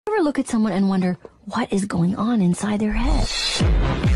Ever look at someone and wonder what is going on inside their head?